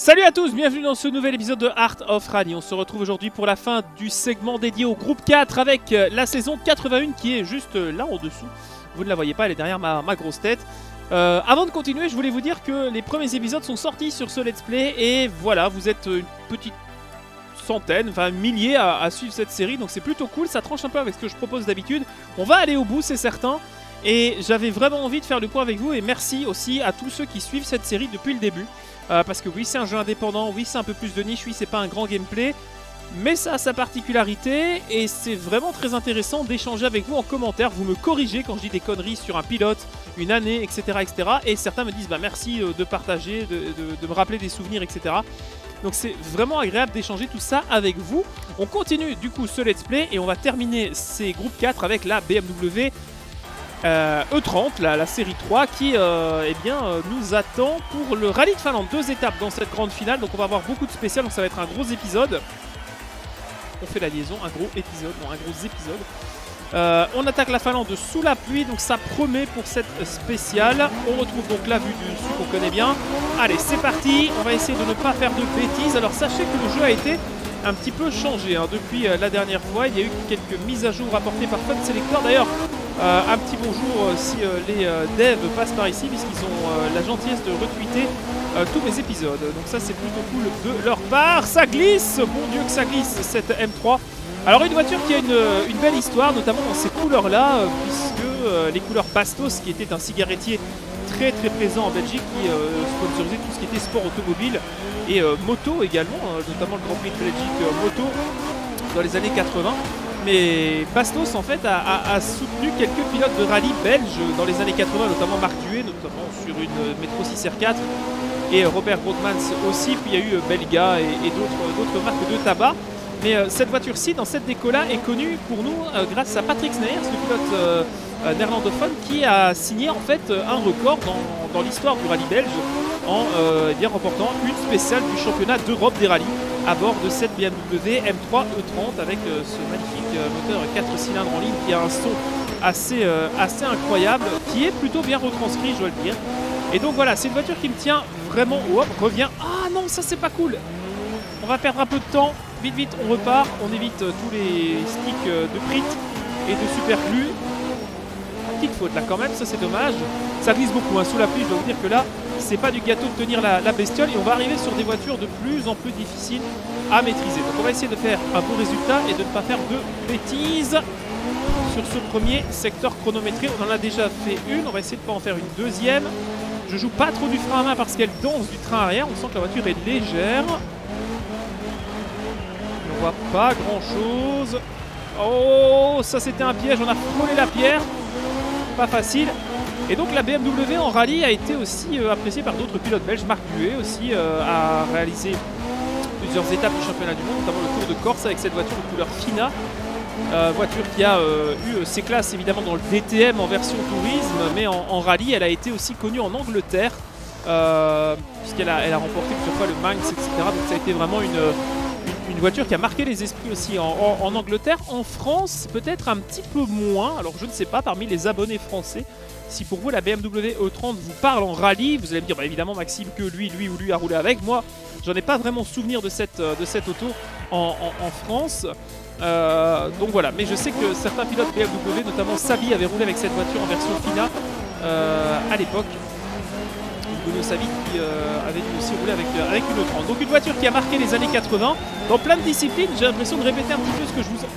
Salut à tous, bienvenue dans ce nouvel épisode de Art of Rally. On se retrouve aujourd'hui pour la fin du segment dédié au groupe 4 avec la saison 81 qui est juste là en dessous. Vous ne la voyez pas, elle est derrière ma grosse tête. Avant de continuer, je voulais vous dire que les premiers épisodes sont sortis sur ce let's play et voilà, vous êtes une petite centaine, enfin milliers à suivre cette série, donc c'est plutôt cool, ça tranche un peu avec ce que je propose d'habitude. On va aller au bout, c'est certain. Et j'avais vraiment envie de faire le point avec vous et merci aussi à tous ceux qui suivent cette série depuis le début. Parce que oui, c'est un jeu indépendant, oui, c'est un peu plus de niche, oui, c'est pas un grand gameplay, mais ça a sa particularité et c'est vraiment très intéressant d'échanger avec vous en commentaire. Vous me corrigez quand je dis des conneries sur un pilote, une année, etc. etc. et certains me disent bah, merci de partager, de me rappeler des souvenirs, etc. Donc c'est vraiment agréable d'échanger tout ça avec vous. On continue du coup ce let's play et on va terminer ces groupes 4 avec la BMW E30, la série 3 qui nous attend pour le rallye de Finlande. 2 étapes dans cette grande finale, donc on va avoir beaucoup de spécial, donc ça va être un gros épisode. On fait la liaison, un gros épisode. On attaque la Finlande sous la pluie, donc ça promet pour cette spéciale. On retrouve donc la vue du dessus qu'on connaît bien. Allez, c'est parti, on va essayer de ne pas faire de bêtises. Alors sachez que le jeu a été un petit peu changé depuis la dernière fois. Il y a eu quelques mises à jour apportées par Fun Selector. D'ailleurs, un petit bonjour si les devs passent par ici, puisqu'ils ont la gentillesse de retweeter tous mes épisodes. Donc ça, c'est plutôt cool de leur part. Ça glisse, bon Dieu que ça glisse, cette M3. Alors une voiture qui a une belle histoire, notamment dans ces couleurs-là, puisque les couleurs Bastos, qui était un cigarettier très présent en Belgique, qui sponsorisait tout ce qui était sport automobile et moto également, notamment le Grand Prix de Belgique moto dans les années 80. Mais Bastos en fait a soutenu quelques pilotes de rallye belges dans les années 80, notamment Marc Duet, notamment sur une Metro 6R4, et Robert Grootmans aussi, puis il y a eu Belga et d'autres marques de tabac. Mais cette voiture-ci, dans cette déco-là, est connue pour nous grâce à Patrick Snijers, le pilote néerlandophone, qui a signé en fait un record dans l'histoire du rallye belge en remportant une spéciale du championnat d'Europe des rallyes à bord de cette BMW M3 E30 avec ce magnifique moteur 4 cylindres en ligne qui a un son assez incroyable, qui est plutôt bien retranscrit, je dois le dire. Et donc voilà, c'est une voiture qui me tient vraiment au hop, revient. Ah non, ça c'est pas cool. On va perdre un peu de temps. Vite, on repart. On évite tous les sticks de Prit et de superglue. Petite faute là quand même, ça c'est dommage. Ça glisse beaucoup sous la pluie, je dois vous dire que là, c'est pas du gâteau de tenir la bestiole. Et on va arriver sur des voitures de plus en plus difficiles à maîtriser. Donc on va essayer de faire un bon résultat et de ne pas faire de bêtises sur ce premier secteur chronométré. On en a déjà fait une, on va essayer de ne pas en faire une deuxième. Je joue pas trop du frein à main parce qu'elle danse du train arrière. On sent que la voiture est légère. On voit pas grand chose. Oh, ça c'était un piège, on a frôlé la pierre. Pas facile. Et donc la BMW en rallye a été aussi appréciée par d'autres pilotes belges. Marc Duet aussi a réalisé plusieurs étapes du championnat du monde, notamment le Tour de Corse avec cette voiture de couleur Fina. Voiture qui a eu ses classes évidemment dans le DTM en version tourisme, mais en rallye elle a été aussi connue en Angleterre, puisqu'elle a remporté plusieurs fois le Manx, etc. Donc ça a été vraiment une voiture qui a marqué les esprits aussi en Angleterre. En France, peut-être un petit peu moins. Alors je ne sais pas, parmi les abonnés français, si pour vous la BMW E30 vous parle en rallye, vous allez me dire bah, évidemment Maxime que lui a roulé avec. Moi, j'en ai pas vraiment souvenir de cette auto en France. Donc voilà, mais je sais que certains pilotes BMW, notamment Sabi, avaient roulé avec cette voiture en version Fina à l'époque. Bruno Sabi qui avait dû aussi rouler avec une E30. Donc une voiture qui a marqué les années 80 dans plein de disciplines. J'ai l'impression de répéter un petit peu ce que je vous...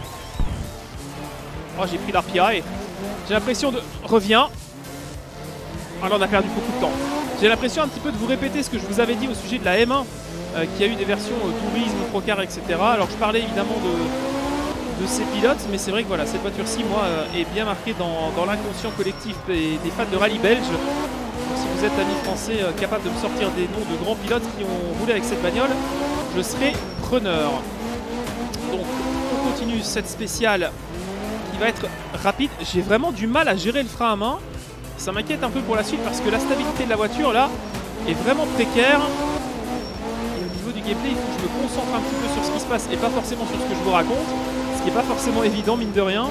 Oh, j'ai pris l'arpiaille. J'ai l'impression de... Reviens. Ah là, on a perdu beaucoup de temps. J'ai l'impression un petit peu de vous répéter ce que je vous avais dit au sujet de la M1 qui a eu des versions tourisme, Procar, etc. Alors je parlais évidemment de ces pilotes, mais c'est vrai que voilà, cette voiture-ci, moi, est bien marquée dans l'inconscient collectif des fans de rallye belge. Si vous êtes amis français capables de me sortir des noms de grands pilotes qui ont roulé avec cette bagnole, je serai preneur. Donc on continue cette spéciale qui va être rapide. J'ai vraiment du mal à gérer le frein à main. Ça m'inquiète un peu pour la suite parce que la stabilité de la voiture là est vraiment précaire. Et au niveau du gameplay, il faut que je me concentre un petit peu sur ce qui se passe et pas forcément sur ce que je vous raconte. Ce qui n'est pas forcément évident mine de rien.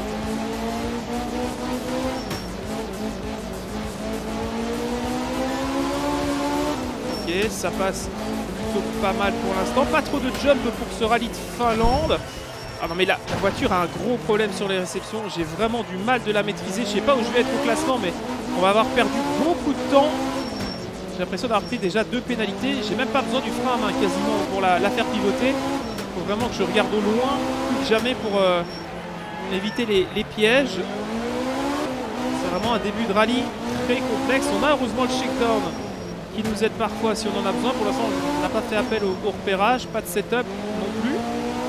Ok, ça passe plutôt pas mal pour l'instant. Pas trop de jump pour ce rallye de Finlande. Ah non mais la voiture a un gros problème sur les réceptions. J'ai vraiment du mal de la maîtriser. Je sais pas où je vais être au classement, mais on va avoir perdu beaucoup de temps. J'ai l'impression d'avoir pris déjà 2 pénalités. J'ai même pas besoin du frein à main quasiment pour la faire pivoter. Il faut vraiment que je regarde au loin, plus que jamais pour éviter les pièges. C'est vraiment un début de rallye très complexe. On a heureusement le shakedown qui nous aide parfois si on en a besoin. Pour l'instant, on n'a pas fait appel au repérage, pas de setup non plus.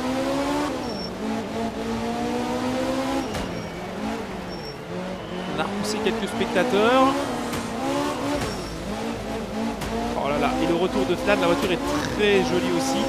On a repoussé quelques spectateurs. Oh là là, et le retour de Flan, la voiture est très jolie aussi.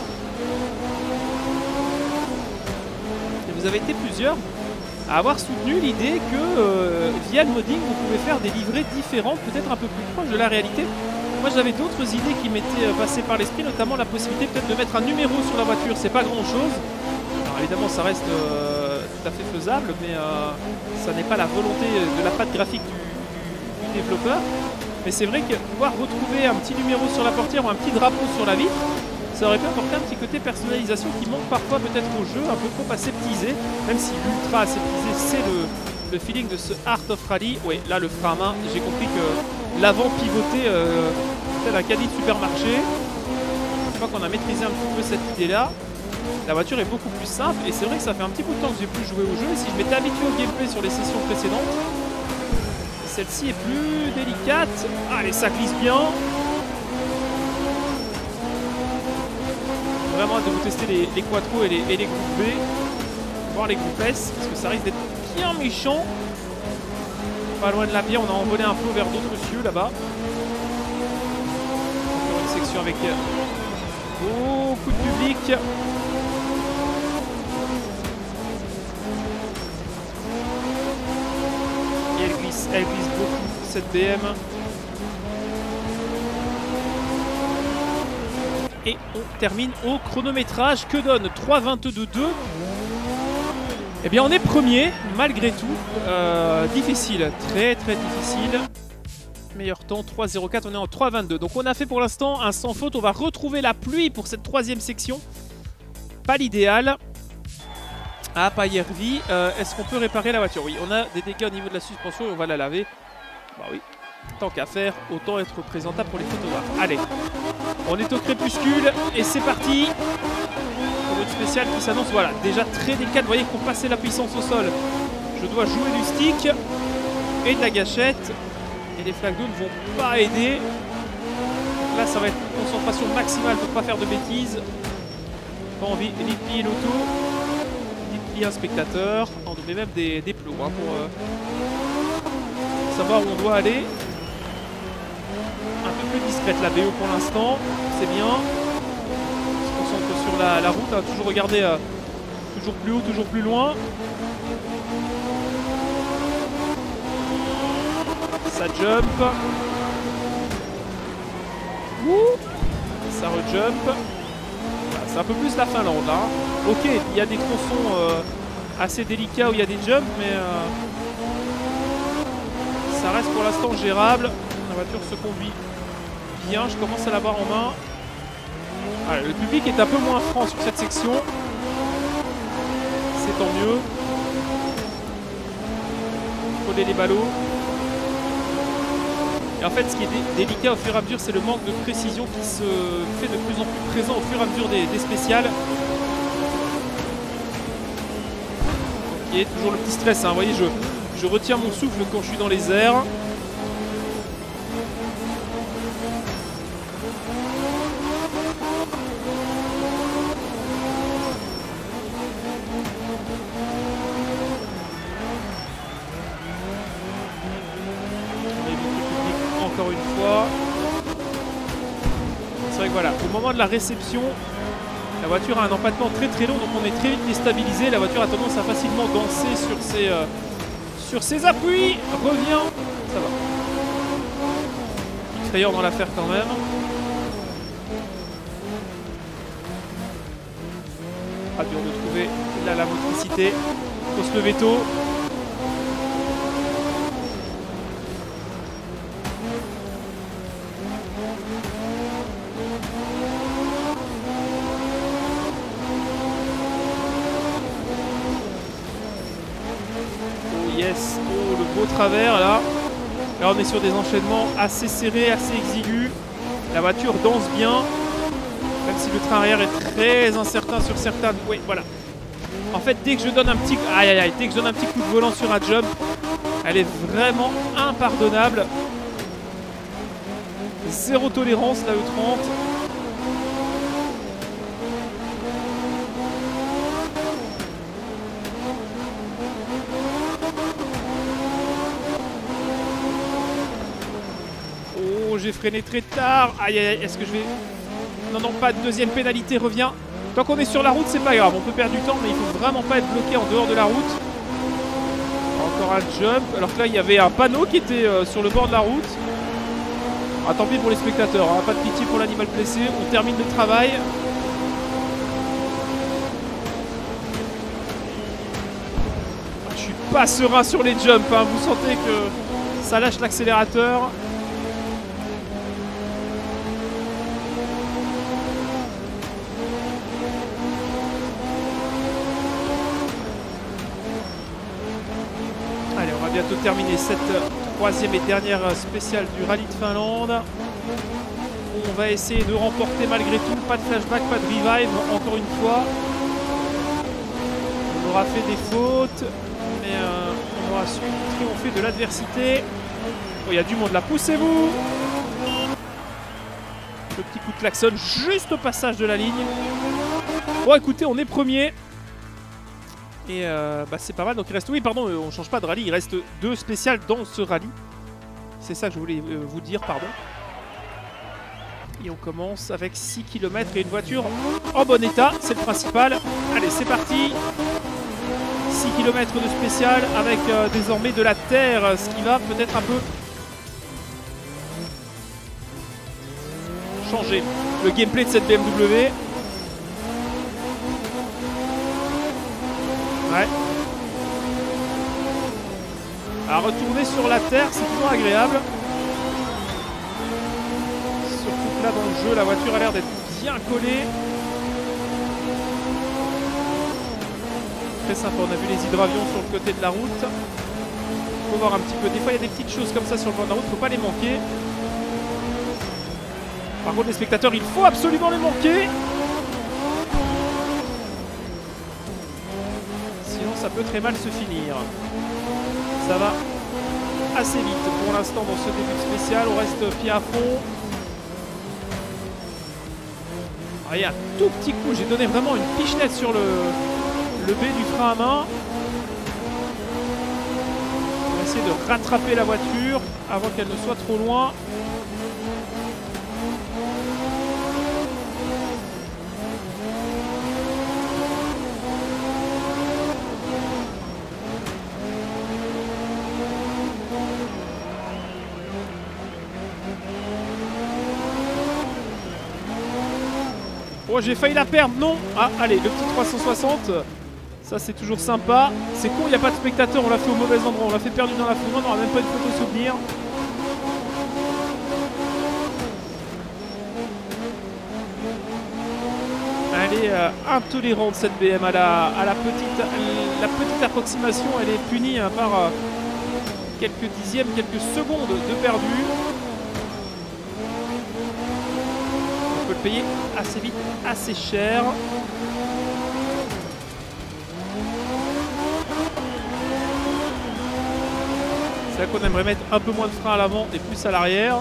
Et vous avez été plusieurs à avoir soutenu l'idée que via le modding, vous pouvez faire des livrées différentes, peut-être un peu plus proches de la réalité. Moi j'avais d'autres idées qui m'étaient passées par l'esprit, notamment la possibilité peut-être de mettre un numéro sur la voiture, c'est pas grand chose. Alors évidemment ça reste tout à fait faisable, mais ça n'est pas la volonté de la patte graphique du développeur. Mais c'est vrai que pouvoir retrouver un petit numéro sur la portière ou un petit drapeau sur la vitre, ça aurait pu apporter un petit côté personnalisation qui manque parfois peut-être au jeu, un peu trop aseptisé, même si l'ultra aseptisé c'est le feeling de ce Art of Rally. Oui, là le frein à main, j'ai compris que l'avant pivoté tel un caddie de supermarché. Je crois qu'on a maîtrisé un petit peu cette idée-là. La voiture est beaucoup plus simple et c'est vrai que ça fait un petit bout de temps que j'ai plus joué au jeu. Et si je m'étais habitué au gameplay sur les sessions précédentes, celle-ci est plus délicate. Allez, ça glisse bien. Vraiment hâte de vous tester les quattro et les groupes B, voir les groupes S, parce que ça risque d'être bien méchant. Pas loin de la bière, on a envolé un peu vers d'autres cieux là-bas. Encore une section avec beaucoup de public. Et elle glisse beaucoup cette BM. Et on termine au chronométrage. Que donne 3:22.2. Eh bien on est premier malgré tout. Difficile, très très difficile. Meilleur temps 3:04, on est en 3:22. Donc on a fait pour l'instant un sans faute. On va retrouver la pluie pour cette 3e section. Pas l'idéal. Ah, pas Yervi. Est-ce qu'on peut réparer la voiture? Oui, on a des dégâts au niveau de la suspension et on va la laver. Bah oui. Tant qu'à faire, autant être présentable pour les photographes. Allez, on est au crépuscule et c'est parti pour notre spécial qui s'annonce. Voilà, déjà très délicat. Vous voyez qu'on passait la puissance au sol. Je dois jouer du stick et de la gâchette. Et les flaques d'eau ne vont pas aider. Là, ça va être une concentration maximale pour ne pas faire de bêtises. Pas envie ni de plier l'auto, ni de plier un spectateur. On met même des plots hein, pour savoir où on doit aller. Un peu plus discrète la BO pour l'instant, c'est bien. On se concentre sur la route, hein. Toujours regarder toujours plus haut, toujours plus loin. Ça jump. Ouh, ça rejump. C'est un peu plus la Finlande. Hein. Ok, il y a des tronçons assez délicats où il y a des jumps, mais ça reste pour l'instant gérable. La voiture se conduit bien, je commence à l'avoir en main. Voilà, le public est un peu moins franc sur cette section. C'est tant mieux. Coller les ballots. Et en fait, ce qui est délicat au fur et à mesure, c'est le manque de précision qui se fait de plus en plus présent au fur et à mesure des spéciales. Ok, toujours le petit stress. Hein. Vous voyez, je retiens mon souffle quand je suis dans les airs. Encore une fois. C'est vrai que voilà, au moment de la réception, la voiture a un empattement très très long, donc on est très vite déstabilisé. La voiture a tendance à facilement danser sur ses appuis. Revient, ça va. Petite frayeur dans l'affaire quand même. Pas dur de trouver là la motricité. Faut se lever tôt. yes. Oh, le beau travers là. Là, on est sur des enchaînements assez serrés, assez exigus. La voiture danse bien. Même si le train arrière est très incertain sur certains... Oui, voilà. En fait, dès que je donne un petit... Aïe, aïe, aïe. Dès que je donne un petit coup de volant sur un jump, elle est vraiment impardonnable. Zéro tolérance, la E30. Oh, j'ai freiné très tard. Aïe, aïe, aïe. Est-ce que je vais... Non, non, pas de deuxième pénalité, revient. Tant qu'on est sur la route, c'est pas grave. On peut perdre du temps, mais il faut vraiment pas être bloqué en dehors de la route. Encore un jump. Alors que là, il y avait un panneau qui était sur le bord de la route. Ah, tant pis pour les spectateurs, hein. Pas de pitié pour l'animal blessé. On termine le travail. Je suis pas serein sur les jumps, hein. Vous sentez que ça lâche l'accélérateur. Allez, on va bientôt terminer cette troisième et dernière spéciale du rallye de Finlande. On va essayer de remporter malgré tout. Pas de flashback, pas de revive, encore une fois. On aura fait des fautes, mais on aura su triompher de l'adversité. Oh, il y a du monde là, poussez-vous! Le petit coup de klaxon juste au passage de la ligne. Bon, écoutez, on est premier. Et bah, c'est pas mal. Donc il reste... Oui, pardon, on change pas de rallye. Il reste 2 spéciales dans ce rallye. C'est ça que je voulais vous dire, pardon. Et on commence avec 6 km et une voiture en bon état. C'est le principal. Allez, c'est parti. 6 km de spécial avec désormais de la terre. Ce qui va peut-être un peu changer le gameplay de cette BMW. Ouais. À retourner sur la terre, c'est toujours agréable. Surtout que là dans le jeu, la voiture a l'air d'être bien collée. Très sympa, on a vu les hydravions sur le côté de la route. Faut voir un petit peu. Des fois, il y a des petites choses comme ça sur le bord de la route, faut pas les manquer. Par contre, les spectateurs, il faut absolument les manquer. Ça peut très mal se finir. Ça va assez vite pour l'instant dans ce début de spécial. On reste pied à fond. Alors, il y a un tout petit coup. J'ai donné vraiment une pichenette sur le B du frein à main. On va essayer de rattraper la voiture avant qu'elle ne soit trop loin. Oh, j'ai failli la perdre, non. Ah, allez, le petit 360. Ça, c'est toujours sympa. C'est con, il n'y a pas de spectateurs. On l'a fait au mauvais endroit. On l'a fait perdu dans la foule. On n'aura même pas une photo souvenir. Elle est intolérante, cette BM. À la petite approximation, elle est punie hein, par quelques dixièmes, quelques secondes de perdu. On peut le payer assez vite, assez cher. C'est là qu'on aimerait mettre un peu moins de frein à l'avant et plus à l'arrière.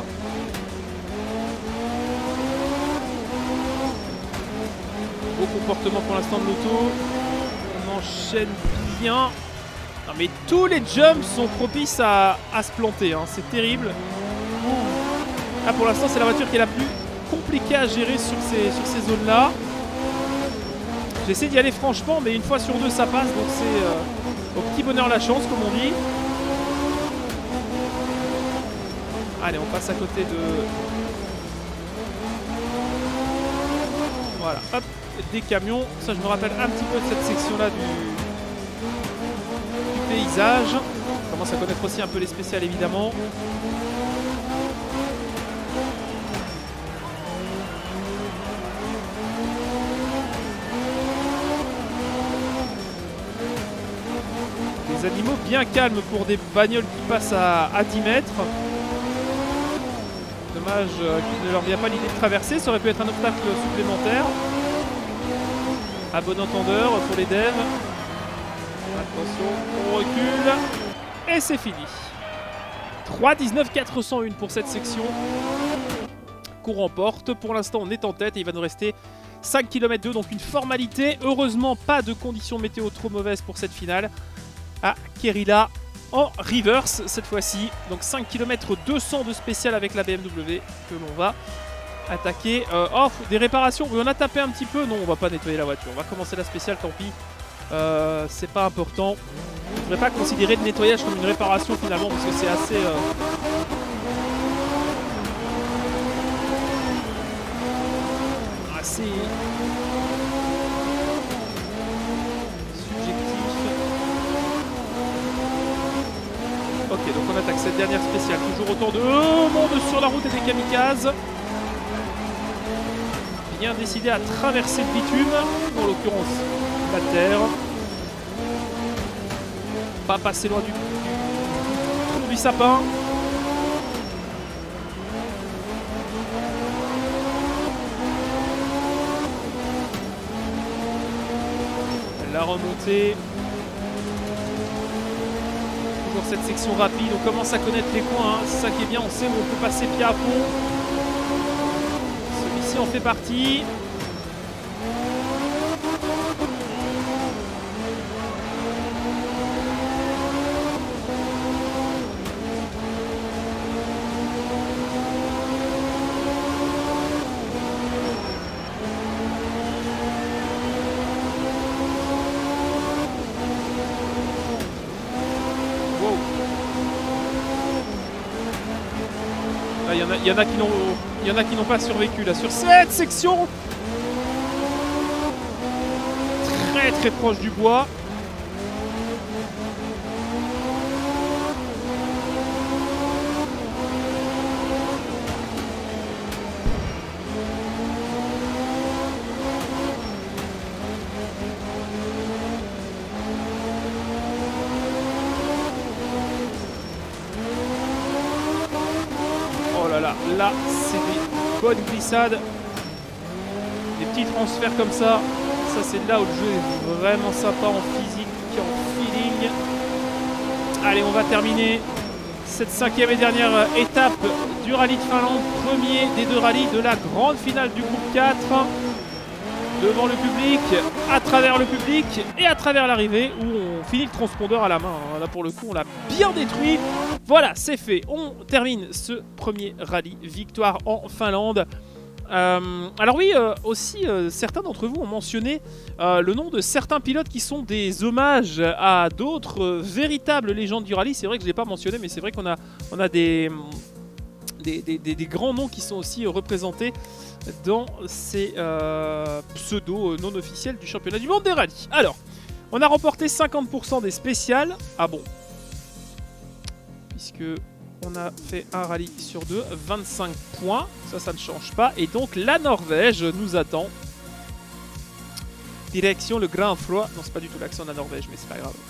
Beau comportement pour l'instant de l'auto. On enchaîne bien. Non mais tous les jumps sont propices à se planter, hein. C'est terrible. Là pour l'instant c'est la voiture qui est la plus compliquée à gérer sur ces zones-là. J'essaie d'y aller franchement, mais une fois sur deux ça passe, donc c'est au petit bonheur la chance comme on dit. Allez, on passe à côté de... Voilà, hop, des camions. Ça, je me rappelle un petit peu de cette section-là du paysage. Je commence à connaître aussi un peu les spéciales, évidemment. Des animaux bien calmes pour des bagnoles qui passent à 10 mètres. Dommage qu'il ne leur vient pas l'idée de traverser, ça aurait pu être un obstacle supplémentaire. À bon entendeur pour les devs. Attention, on recule. Et c'est fini. 3,19 401 pour cette section qu'on remporte. Pour l'instant, on est en tête et il va nous rester 5 km 2, donc une formalité. Heureusement, pas de conditions météo trop mauvaises pour cette finale. À Kerila en reverse cette fois-ci. Donc 5 km 200 de spécial avec la BMW que l'on va attaquer. Oh, des réparations. Oui, on a tapé un petit peu. Non, on va pas nettoyer la voiture. On va commencer la spéciale, tant pis. C'est pas important. Je ne devrais pas considérer le nettoyage comme une réparation finalement parce que c'est assez... assez subjectif. Ok, donc on attaque cette dernière spéciale. Toujours autant de monde sur la route et des kamikazes. Bien décidé à traverser le bitume, en l'occurrence la terre. Pas passer loin du sapin. La remontée. Toujours cette section rapide. On commence à connaître les coins. Hein. C'est ça qui est bien. On sait où on peut passer pied à fond. Celui-ci en fait partie. Il y en a qui n'ont pas survécu là sur cette section. Très très proche du bois. Là, c'est des bonnes glissades. Des petits transferts comme ça. Ça, c'est là où le jeu est vraiment sympa en physique, en feeling. Allez, on va terminer cette 5e et dernière étape du rallye de Finlande. Premier des 2 rallyes de la grande finale du groupe 4. Devant le public, à travers le public et à travers l'arrivée où on finit le transpondeur à la main. Là pour le coup on l'a bien détruit. Voilà, c'est fait. On termine ce premier rallye. Victoire en Finlande. Alors oui, aussi certains d'entre vous ont mentionné le nom de certains pilotes qui sont des hommages à d'autres véritables légendes du rallye. C'est vrai que je ne l'ai pas mentionné, mais c'est vrai qu'on a des grands noms qui sont aussi représentés dans ces pseudos non officiels du championnat du monde des rallyes. Alors, on a remporté 50% des spéciales. Ah bon, puisque on a fait un rallye sur 2, 25 points. Ça ne change pas. Et donc, la Norvège nous attend. Direction le Grand Froid. Non, c'est pas du tout l'accent de la Norvège, mais c'est pas grave.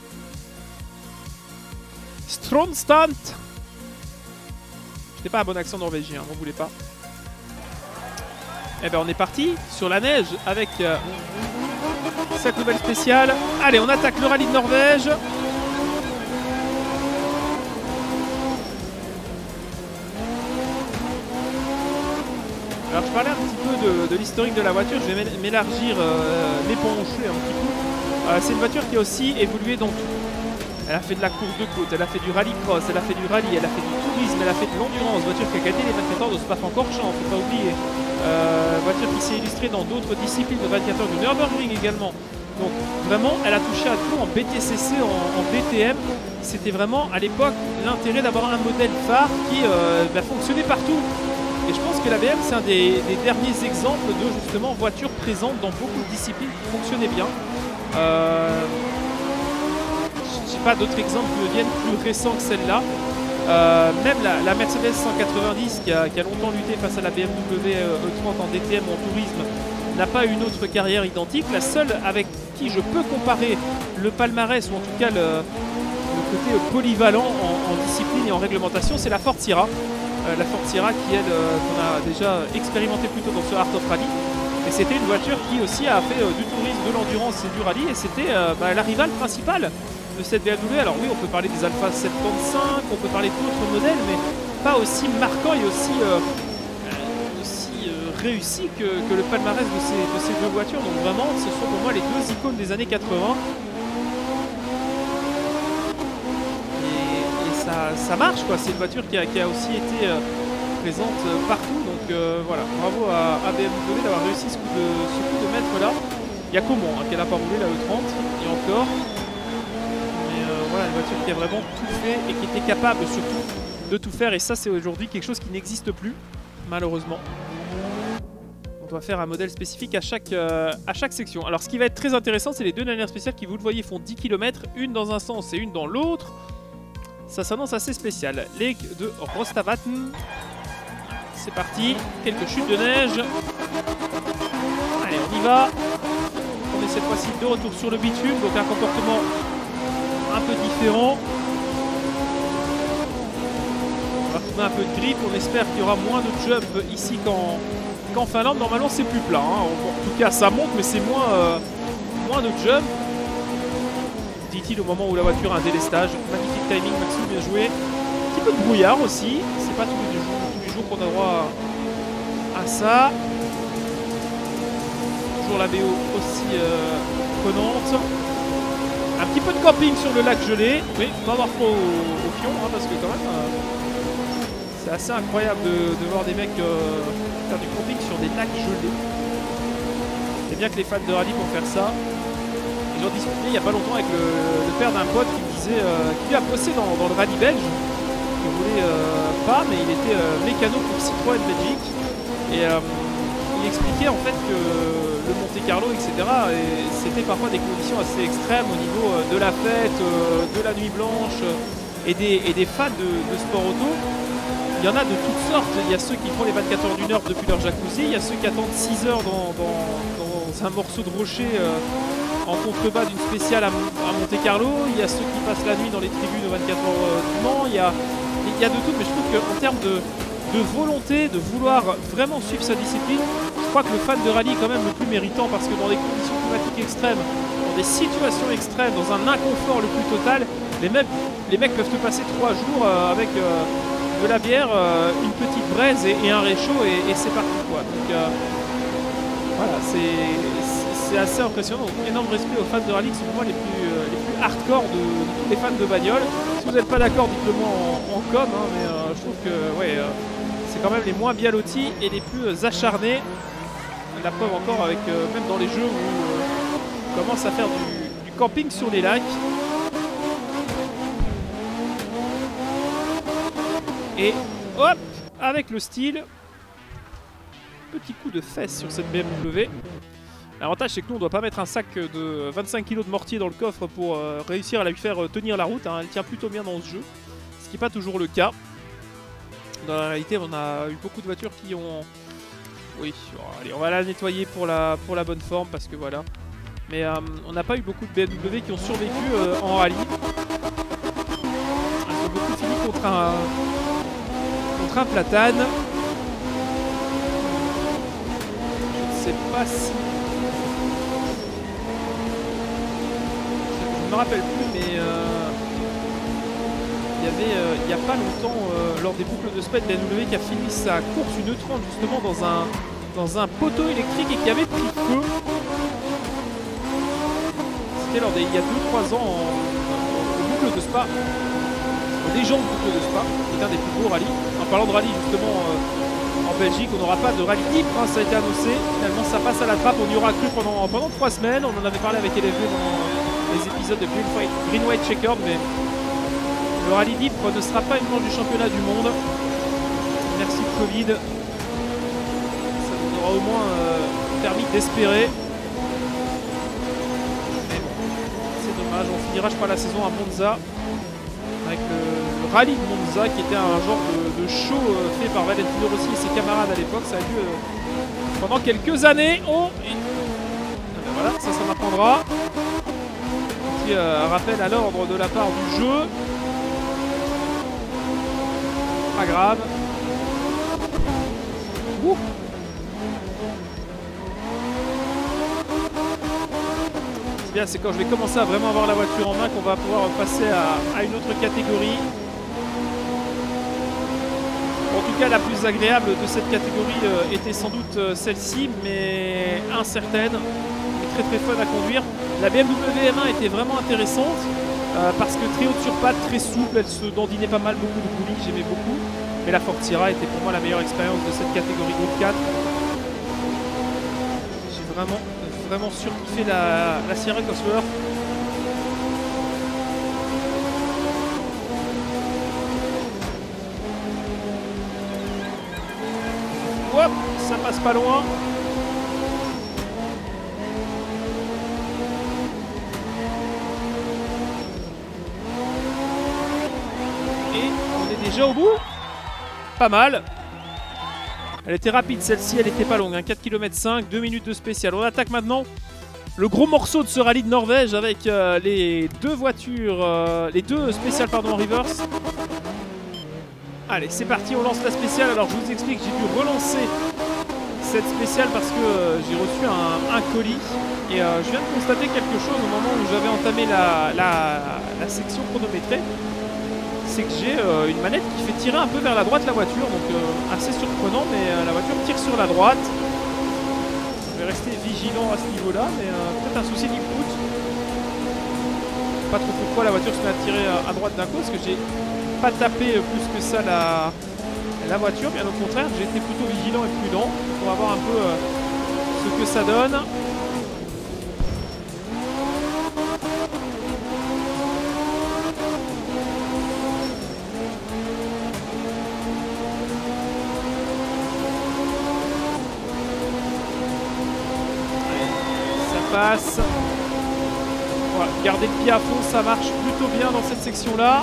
Stromstad. Je n'ai pas un bon accent norvégien, vous voulez pas. Eh bien, on est parti sur la neige avec cette nouvelle spéciale. Allez, on attaque le rallye de Norvège. Alors, je parlais un petit peu de l'historique de la voiture. Je vais m'élargir, m'épancher un petit peu. C'est une voiture qui a aussi évolué dans tout. Elle a fait de la course de côte, elle a fait du rallycross, elle a fait du rallye, elle a fait du tourisme, elle a fait de l'endurance. Voiture qui a gagné les 24 heures de Spa-Francorchamps, faut pas oublier. Voiture qui s'est illustrée dans d'autres disciplines de 24 heures du Nürburgring également. Donc vraiment, elle a touché à tout en BTCC, en DTM. C'était vraiment à l'époque l'intérêt d'avoir un modèle phare qui fonctionnait partout. Et je pense que la BM, c'est un des derniers exemples de justement voitures présentes dans beaucoup de disciplines qui fonctionnaient bien. Je n'ai pas d'autres exemples qui me viennent plus récents que celle-là. Même la Mercedes 190 qui a longtemps lutté face à la BMW E30 en DTM en tourisme n'a pas une autre carrière identique. La seule avec qui je peux comparer le palmarès ou en tout cas polyvalent en discipline et en réglementation, c'est la Ford Sierra. La Ford Sierra qui, elle, qu'on a déjà expérimenté plus tôt dans ce Art of Rally. Et c'était une voiture qui aussi a fait du tourisme, de l'endurance et du rallye. Et c'était la rivale principale de cette BMW. Alors oui, on peut parler des Alpha 75, on peut parler d'autres modèles, mais pas aussi marquant et aussi réussi que le palmarès de ces deux voitures. Donc vraiment, ce sont pour moi les deux icônes des années 80. Et ça marche, quoi. C'est une voiture qui a aussi été présente partout. Donc voilà, bravo à BMW d'avoir réussi ce coup de maître là. Il y a comment qu'elle n'a pas roulé la E30 et encore. Mais voilà, une voiture qui a vraiment tout fait et qui était capable surtout de tout faire. Et ça, c'est aujourd'hui quelque chose qui n'existe plus, malheureusement. On doit faire un modèle spécifique à chaque section. Alors ce qui va être très intéressant, c'est les deux dernières spéciales qui, vous le voyez, font 10 km, une dans un sens et une dans l'autre. Ça s'annonce assez spécial. Lake de Rostavatten. C'est parti, quelques chutes de neige. Allez, on y va. On est cette fois-ci de retour sur le bitume, donc un comportement un peu différent. On va retrouver un peu de grip, on espère qu'il y aura moins de jump ici qu'en Finlande. Normalement c'est plus plat, hein. En tout cas ça monte, mais c'est moins de jump. Dit-il au moment où la voiture a un délestage. Magnifique timing, Maxou, bien joué. Un petit peu de brouillard aussi, c'est pas tous les jours qu'on a droit à ça. Toujours la BO aussi prenante. Un petit peu de camping sur le lac gelé. Oui, pas avoir trop au pion, hein, parce que quand même c'est assez incroyable de voir des mecs faire du camping sur des lacs gelés. C'est bien que les fans de rallye vont faire ça. J'en discutais il n'y a pas longtemps avec le père d'un pote qui me disait qu'il lui a bossé dans le rallye belge. Il voulait pas, mais il était mécano pour Citroën Belgique. Et il expliquait en fait que le Monte Carlo, etc., c'était parfois des conditions assez extrêmes au niveau de la fête, de la nuit blanche et des fans de sport auto. Il y en a de toutes sortes. Il y a ceux qui font les 24 heures d'une heure depuis leur jacuzzi. Il y a ceux qui attendent 6 heures dans un morceau de rocher en contrebas d'une spéciale à Monte Carlo. Il y a ceux qui passent la nuit dans les tribunes aux 24 heures du Mans. Il y a de tout, mais je trouve qu'en termes de volonté, de vouloir vraiment suivre sa discipline, je crois que le fan de rallye est quand même le plus méritant, parce que dans des conditions climatiques extrêmes, dans des situations extrêmes, dans un inconfort le plus total, les mecs peuvent te passer 3 jours avec de la bière, une petite braise et un réchaud et c'est parti, quoi. Donc voilà, c'est assez impressionnant. Donc, énorme respect aux fans de rallye qui sont pour moi les plus hardcore de tous les fans de bagnole. Si vous n'êtes pas d'accord, dites-le moi en com, hein, mais je trouve que ouais, c'est quand même les moins bien lotis et les plus acharnés. La preuve encore avec même dans les jeux où on commence à faire du camping sur les lacs. Et hop, avec le style, petit coup de fesse sur cette BMW. L'avantage, c'est que nous, on ne doit pas mettre un sac de 25 kg de mortier dans le coffre pour réussir à lui faire tenir la route, hein. Elle tient plutôt bien dans ce jeu, ce qui n'est pas toujours le cas. Dans la réalité, on a eu beaucoup de voitures qui ont... Oui, allez, on va la nettoyer pour la bonne forme, parce que voilà. Mais on n'a pas eu beaucoup de BMW qui ont survécu en rallye. Elles ont beaucoup fini contre un platane. Je ne sais pas si... Je ne me rappelle plus, mais il y avait il n'y a pas longtemps, lors des boucles de Spa, BMW qui a fini sa course, une E30 justement dans un poteau électrique et qui avait pris feu. C'était il y a 2-3 ans aux boucles de Spa, aux légendes boucles de Spa, qui est un des plus beaux rallyes. En parlant de rallye justement en Belgique, on n'aura pas de rallye libre, hein, ça a été annoncé. Finalement ça passe à la trappe, on y aura cru pendant 3 semaines. On en avait parlé avec LFV dans les épisodes de Green White Checkered, mais le rallye libre ne sera pas une manche du championnat du monde. Merci Covid. Ça nous aura au moins permis d'espérer. Mais bon, c'est dommage. On finira, je crois, la saison à Monza avec le rallye de Monza, qui était un genre de show fait par Valentino Rossi et ses camarades à l'époque. Ça a lieu pendant quelques années. Oh, et... voilà, ça m'apprendra. petit rappel à l'ordre de la part du jeu. Pas grave. Ouh. C'est bien, c'est quand je vais commencer à vraiment avoir la voiture en main qu'on va pouvoir passer à une autre catégorie. En tout cas, la plus agréable de cette catégorie était sans doute celle-ci, mais incertaine, mais très fun à conduire. La BMW M1 était vraiment intéressante parce que très haute sur pattes, très souple, elle se dandinait pas mal, beaucoup de coulis, j'aimais beaucoup. Mais la Ford Sierra était pour moi la meilleure expérience de cette catégorie Groupe 4. J'ai vraiment surkiffé la Sierra Cosworth. Hop, ça passe pas loin. Et on est déjà au bout. Pas mal. Elle était rapide celle-ci, elle était pas longue. Hein. 4 km 5, 2 minutes de spécial. On attaque maintenant le gros morceau de ce rallye de Norvège avec les deux voitures, les deux spéciales pardon, en reverse. Allez, c'est parti, on lance la spéciale. Alors je vous explique, j'ai dû relancer cette spéciale parce que j'ai reçu un colis. Et je viens de constater quelque chose au moment où j'avais entamé la section chronométrée. C'est que j'ai une manette qui fait tirer un peu vers la droite la voiture. Donc assez surprenant, mais la voiture tire sur la droite. Je vais rester vigilant à ce niveau-là, mais peut-être un souci d'input. Pas trop pourquoi la voiture se met à tirer à droite d'un coup, parce que j'ai pas tapé plus que ça la voiture, bien au contraire, j'ai été plutôt vigilant et prudent. On va voir un peu ce que ça donne. Passe. Voilà, garder le pied à fond, ça marche plutôt bien dans cette section-là.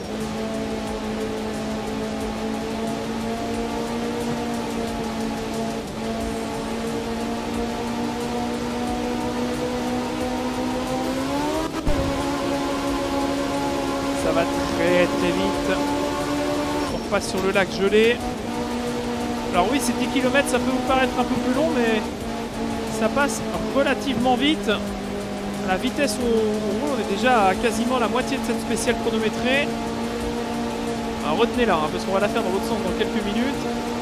Ça va très vite. On repasse sur le lac gelé. Alors oui, ces 10 km, ça peut vous paraître un peu plus long, mais ça passe relativement vite. À la vitesse où on roule, on est déjà à quasiment la moitié de cette spéciale chronométrée. Alors retenez-la, hein, parce qu'on va la faire dans l'autre sens dans quelques minutes.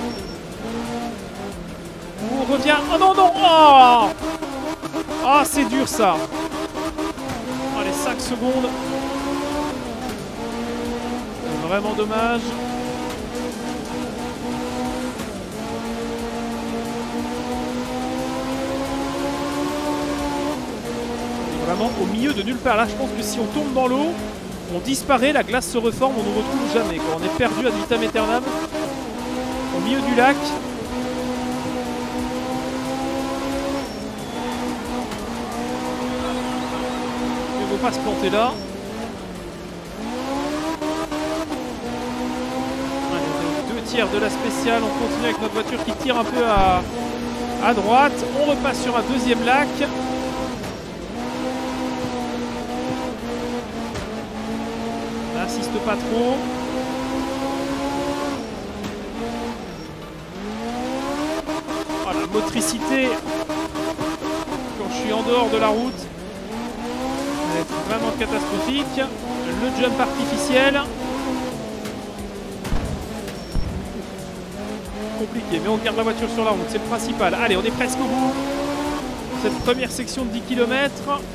On revient. Oh non, non. Oh, oh c'est dur ça. Allez, 5 secondes. Vraiment dommage. Vraiment au milieu de nulle part. Là, je pense que si on tombe dans l'eau, on disparaît, la glace se reforme, on ne nous retrouve jamais. Quoi. On est perdu ad vitam aeternam au milieu du lac. Il ne faut pas se planter là. Allez, 2 tiers de la spéciale. On continue avec notre voiture qui tire un peu à droite. On repasse sur un deuxième lac. N'insiste pas trop. Voilà, motricité quand je suis en dehors de la route, ça va être vraiment catastrophique. Le jump artificiel. Compliqué, mais on garde la voiture sur la route, c'est le principal. Allez, on est presque au bout. Cette première section de 10 km.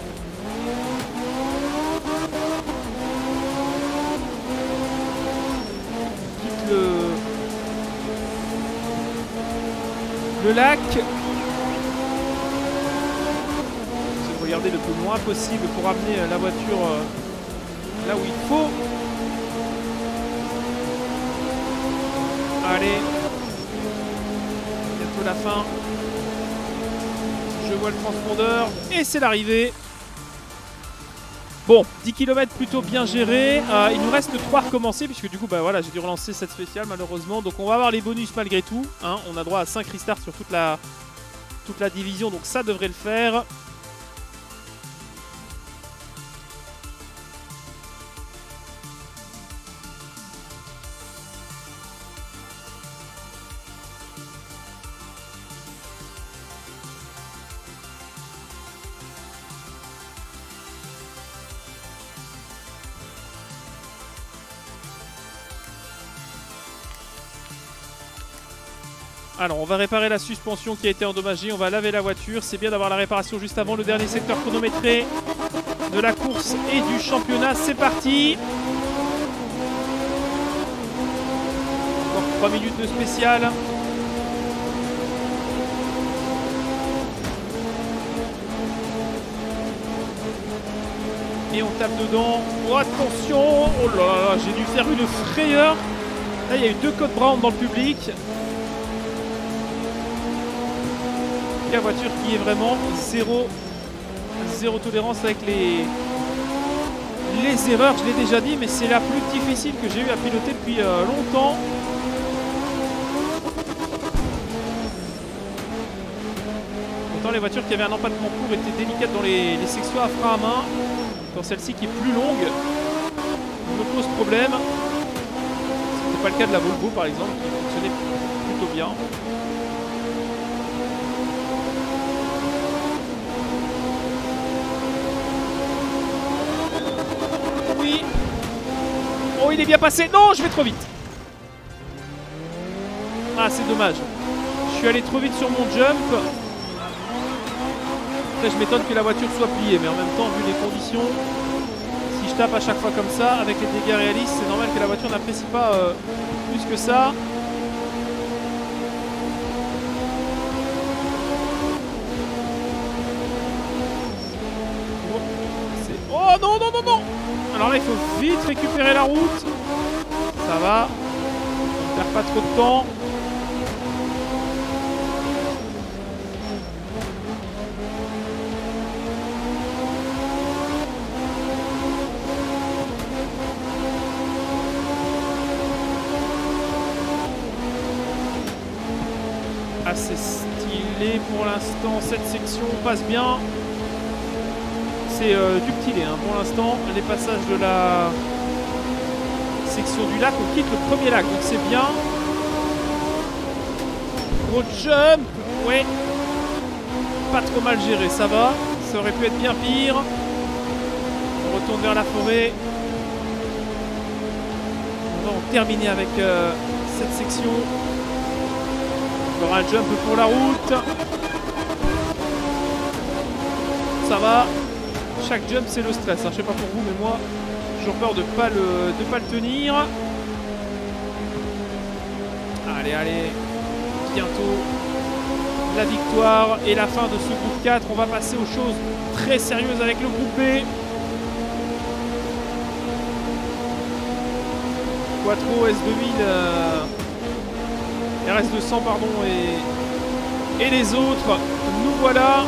Le lac. J'essaie de regarder le plus loin possible pour amener la voiture là où il faut. Allez. Bientôt la fin. Je vois le transpondeur. Et c'est l'arrivée. Bon, 10 km plutôt bien géré. Il nous reste 3 à recommencer, puisque du coup, bah, voilà, j'ai dû relancer cette spéciale malheureusement. Donc on va avoir les bonus malgré tout. Hein. On a droit à 5 restarts sur toute la division, donc ça devrait le faire. Alors, on va réparer la suspension qui a été endommagée. On va laver la voiture. C'est bien d'avoir la réparation juste avant le dernier secteur chronométré de la course et du championnat. C'est parti. Encore 3 minutes de spécial. Et on tape dedans. Oh, attention. Oh là là, j'ai dû faire une frayeur. Là, il y a eu 2 codes Brown dans le public. La voiture qui est vraiment zéro tolérance avec les erreurs. Je l'ai déjà dit, mais c'est la plus difficile que j'ai eu à piloter depuis longtemps. Autant les voitures qui avaient un empattement court étaient délicates dans les sections à frein à main. Dans celle-ci qui est plus longue, me pose problème. C'était pas le cas de la Volvo par exemple, qui fonctionnait plutôt bien. Oui. Oh, il est bien passé. Non, je vais trop vite. Ah, c'est dommage. Je suis allé trop vite sur mon jump. Après, je m'étonne que la voiture soit pliée, mais en même temps, vu les conditions, si je tape à chaque fois comme ça, avec les dégâts réalistes, c'est normal que la voiture n'apprécie pas plus que ça. Oh non, non, non, non! Alors là, il faut vite récupérer la route. Ça va. On ne perd pas trop de temps. Assez stylé pour l'instant, cette section passe bien. C'est du petit lait hein. Pour l'instant, les passages de la section du lac, on quitte le premier lac, donc c'est bien. Gros jump, ouais. Pas trop mal géré, ça va. Ça aurait pu être bien pire. On retourne vers la forêt. On va en terminer avec cette section. Encore un jump pour la route. Ça va. Chaque jump c'est le stress. Je sais pas pour vous, mais moi j'ai peur de pas le tenir. Allez, allez. Bientôt la victoire et la fin de ce groupe 4. On va passer aux choses très sérieuses avec le groupe B. Quattro S2000. RS200 pardon et les autres, nous voilà.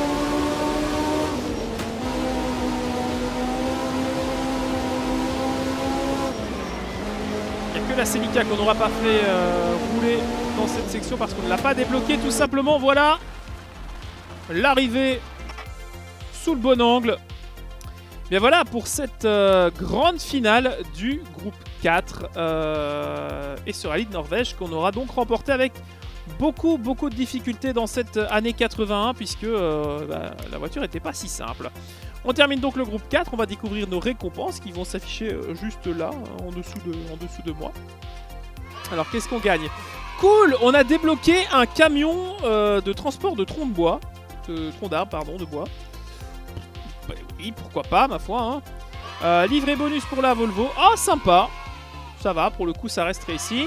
Il n'y a que la Celica qu'on n'aura pas fait rouler dans cette section parce qu'on ne l'a pas débloqué tout simplement. Voilà l'arrivée sous le bon angle. Bien voilà pour cette grande finale du groupe 4 et ce rallye de Norvège qu'on aura donc remporté avec beaucoup de difficultés dans cette année 81 puisque la voiture n'était pas si simple. On termine donc le groupe 4, on va découvrir nos récompenses qui vont s'afficher juste là, en dessous de moi. Alors qu'est-ce qu'on gagne? Cool, on a débloqué un camion de transport de troncs de bois, de troncs d'arbres pardon, de bois. Bah, oui, pourquoi pas ma foi hein. Livret bonus pour la Volvo, oh sympa. Ça va, pour le coup ça reste racing.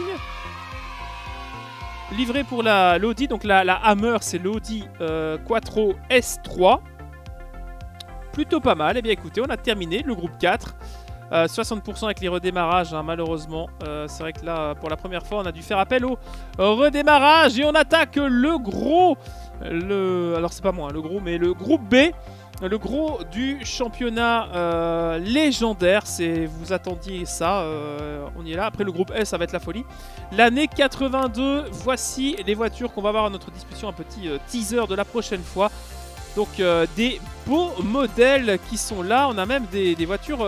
Livret pour l'Audi, donc la Hammer c'est l'Audi Quattro S3. Plutôt pas mal, et bien écoutez on a terminé le groupe 4. 60% avec les redémarrages hein, malheureusement. C'est vrai que là pour la première fois on a dû faire appel au redémarrage. Et on attaque le gros, alors c'est pas moi le gros mais le groupe B. Le gros du championnat légendaire, vous attendiez ça, on y est là. Après le groupe S, ça va être la folie. L'année 82, voici les voitures qu'on va voir à notre discussion, un petit teaser de la prochaine fois. Donc des beaux modèles qui sont là, on a même des voitures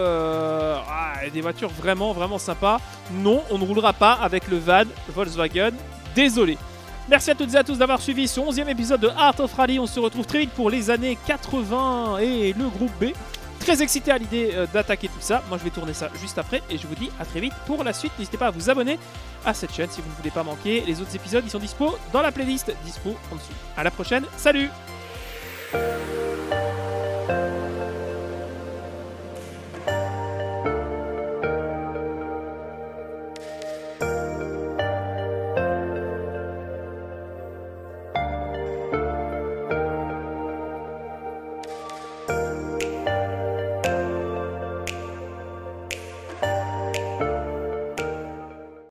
vraiment sympas. Non, on ne roulera pas avec le van Volkswagen, désolé. Merci à toutes et à tous d'avoir suivi ce 11e épisode de Art of Rally. On se retrouve très vite pour les années 80 et le groupe B. très excité à l'idée d'attaquer tout ça. Moi je vais tourner ça juste après et je vous dis à très vite pour la suite. N'hésitez pas à vous abonner à cette chaîne si vous ne voulez pas manquer les autres épisodes. Ils sont dispo dans la playlist, dispo en dessous. À la prochaine, salut!